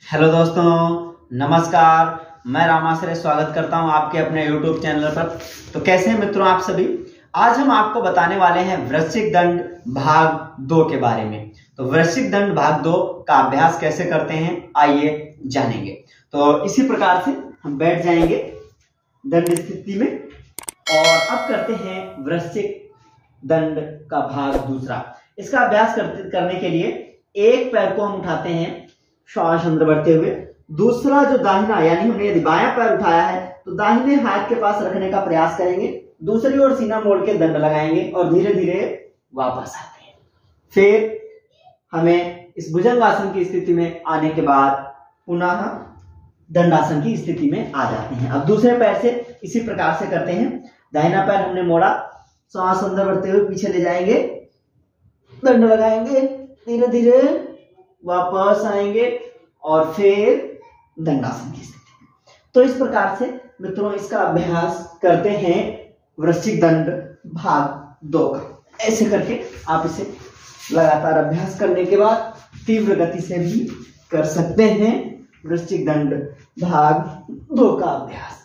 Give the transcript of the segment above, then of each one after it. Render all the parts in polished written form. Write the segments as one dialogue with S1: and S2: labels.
S1: Hello दोस्तों, नमस्कार। मैं रामाश्रय स्वागत करता हूं आपके अपने YouTube चैनल पर। तो कैसे हैं मित्रों आप सभी। आज हम आपको बताने वाले हैं वृश्चिक दंड भाग 2 के बारे में। तो वृश्चिक दंड भाग 2 का अभ्यास कैसे करते हैं आइए जानेंगे। तो इसी प्रकार से हम बैठ जाएंगे दंड स्थिति में और अब करते हैं वृश्चिक दंड का भाग दूसरा। इसका अभ्यास करने के लिए एक पैर को हम उठाते हैं श्वास अंदर बढ़ते हुए, दूसरा जो दाहिना यानी हमने यदि बायां पैर उठाया है तो दाहिने हाथ के पास रखने का प्रयास करेंगे, दूसरी ओर सीना मोड़ के दंड लगाएंगे और धीरे धीरे वापस आते हैं। फिर हमें इस भुजंगासन की स्थिति में आने के बाद पुनः दंडासन की स्थिति में आ जाते हैं। अब दूसरे पैर से इसी प्रकार से करते हैं। दाहिना पैर हमने मोड़ा, श्वास अंदर बढ़ते हुए पीछे ले जाएंगे, दंड लगाएंगे, धीरे धीरे वापस आएंगे और फिर दंडासन की स्थिति। तो इस प्रकार से मित्रों इसका अभ्यास करते हैं वृश्चिक दंड भाग 2 का। ऐसे करके आप इसे लगातार अभ्यास करने के बाद तीव्र गति से भी कर सकते हैं वृश्चिक दंड भाग 2 का अभ्यास।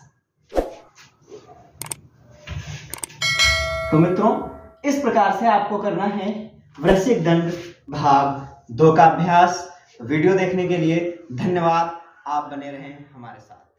S1: तो मित्रों इस प्रकार से आपको करना है वृश्चिक दंड भाग 2 का अभ्यास। वीडियो देखने के लिए धन्यवाद। आप बने रहें हमारे साथ।